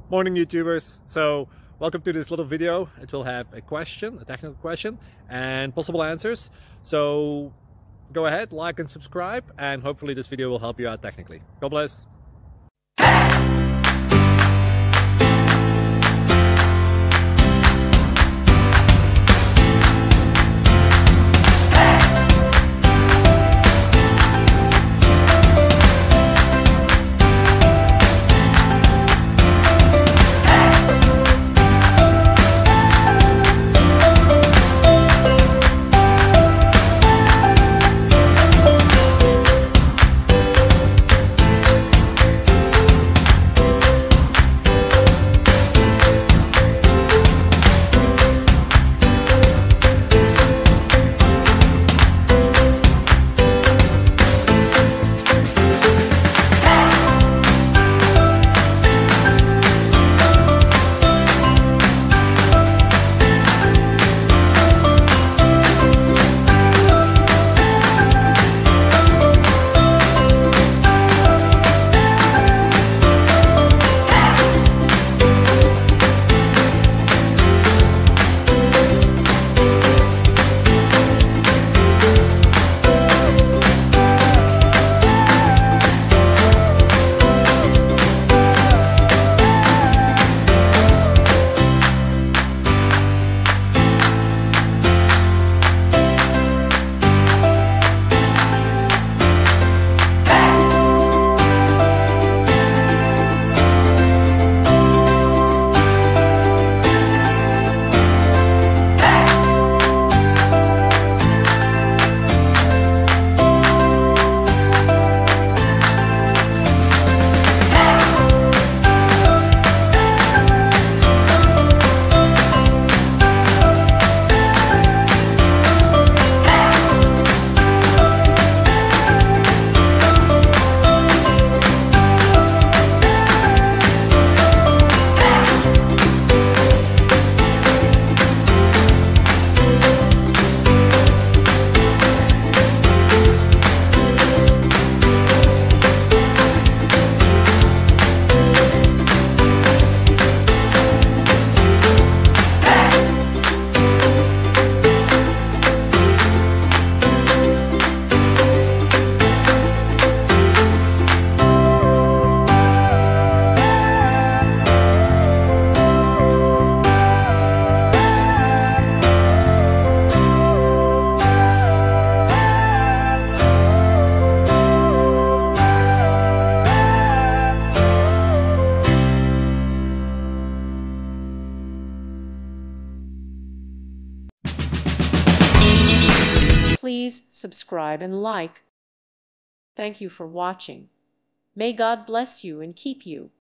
Morning YouTubers. So welcome to this little video. It will have a question, a technical question, and possible answers. So go ahead, like and subscribe, and hopefully this video will help you out technically. God bless. Please subscribe and like. Thank you for watching. May God bless you and keep you.